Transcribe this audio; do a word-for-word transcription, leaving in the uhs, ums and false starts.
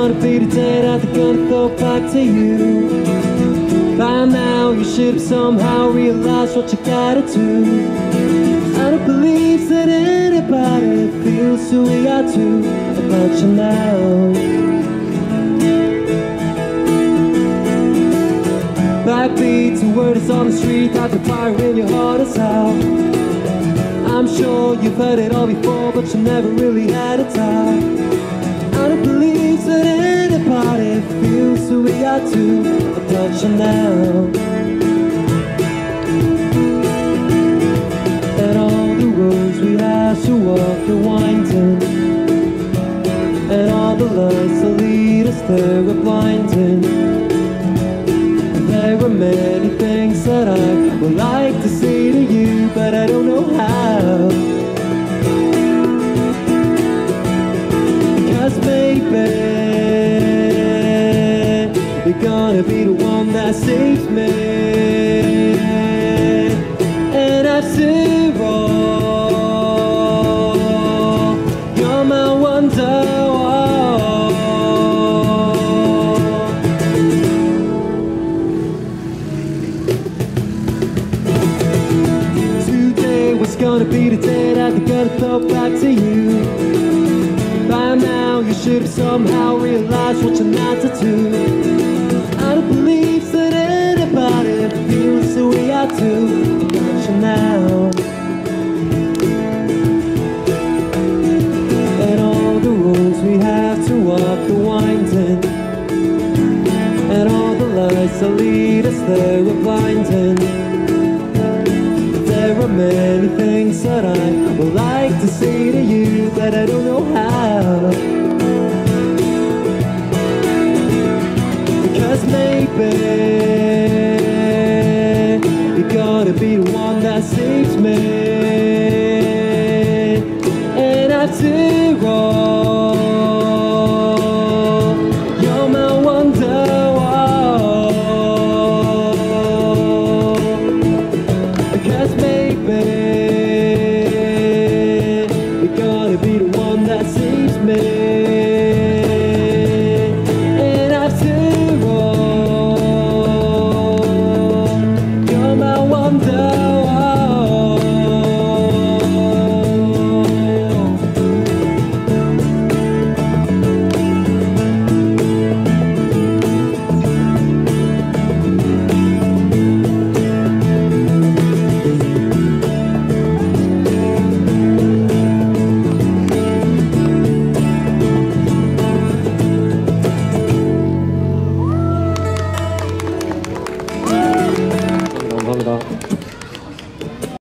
gonna be the day that they're gonna go back to you. By now you should have somehow realized what you gotta do. I don't believe that anybody feels who we got to about you now. Backbeats and words on the street that the fire in your heart is out. I'm sure you've heard it all before, but you never really had a time. I don't believe that anybody feels who we got to about you now. And all the roads we have to walk are winding, and all the lights that lead us there are blinding. There are many things that I would like to say to you, but I don't know how. Because maybe you're gonna be the one that saves me. And after all, you're my wonderwall. Today was gonna be the day that they're gonna throw back to you. By now you should have somehow realized what you're not to do. I don't believe that anybody feels the way I do about you now. And all the roads we have to walk are winding, and all the lights that lead us there are blinding.